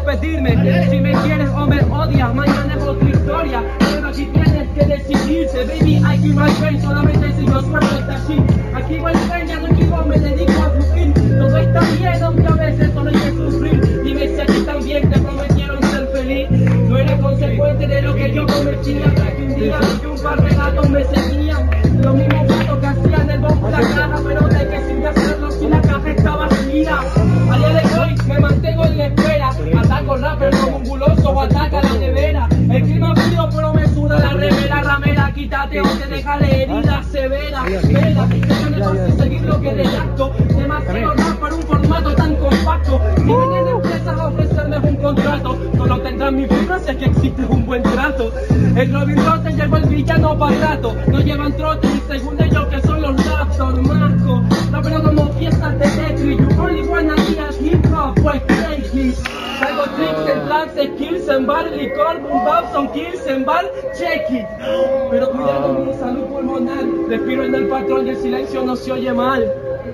despedirme. Si me quieres o me odias, mañana es otra historia. Pero aquí tienes que decidirse, baby, I keep my brain. Solamente si yo suelto esta shit. Aquí voy ya no equivoco, me dedico a fluir. Todo está bien, aunque a veces solo hay que sufrir. Dime si a ti también te prometieron ser feliz. No eres consecuente de lo que yo cometía. Hasta que un día vi que un par de gatos me seguían. Los mismos gatos que hacían el bombo la caja. Pero de que sirve hacerlo si la caja está vacía. A día de hoy me mantengo en la espera. Ataco rapper como un guloso o ataca la nevera. El clima frío pero me suda la remera. Ramera, quítate o te dejaré herida severa. Vela, que me pase seguir lo que redacto. Demasiado rap para un formato tan compacto. Si vienen empresas a ofrecerme un contrato, solo tendrán mi firma si es que existe un buen trato. El Robin Hood te llevó el villano para rato. No llevan trote ni según ellos que son los Raptors, Marco. Rapero como fiestas de Tetris. You only wanna be a hip hop, pues crazy. Traigo tricks en trance, skills en bar, licor, boom bap, son kills en bar, check it. Pero cuidado con mi salud pulmonar. Respiro en el patrón y el silencio no se oye mal.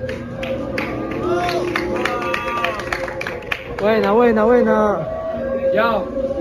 Buena, buena, buena. Yo.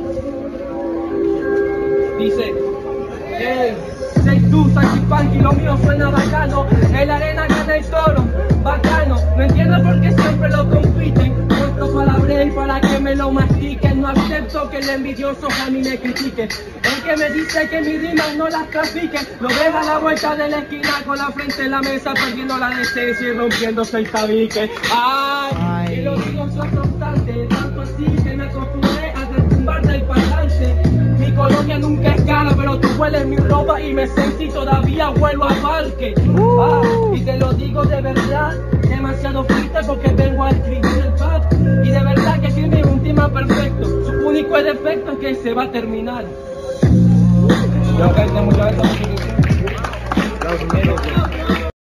Dice, say tú, Sachi Punky, lo mío suena bacano. En la arena gana el toro, bacano. No entiendo por qué siempre lo compiten. Puesto palabras para que me lo mastiquen. No acepto que el envidioso a mí me critique. El que me dice que mis rimas no las trafique, lo deja a la vuelta de la esquina con la frente en la mesa, perdiendo la decencia y rompiéndose el tabique. Ay, y lo digo yo constante, tanto así que me acostumbré a retumbar del parlante. Mi colonia nunca es cara, pero tú hueles mi ropa y me sentí y todavía vuelvo a parque. Y te lo digo de verdad, demasiado fuiste porque vengo a escribir el pad. Y de verdad que tiene un tema perfecto, su único defecto es que se va a terminar. Yo que muchas veces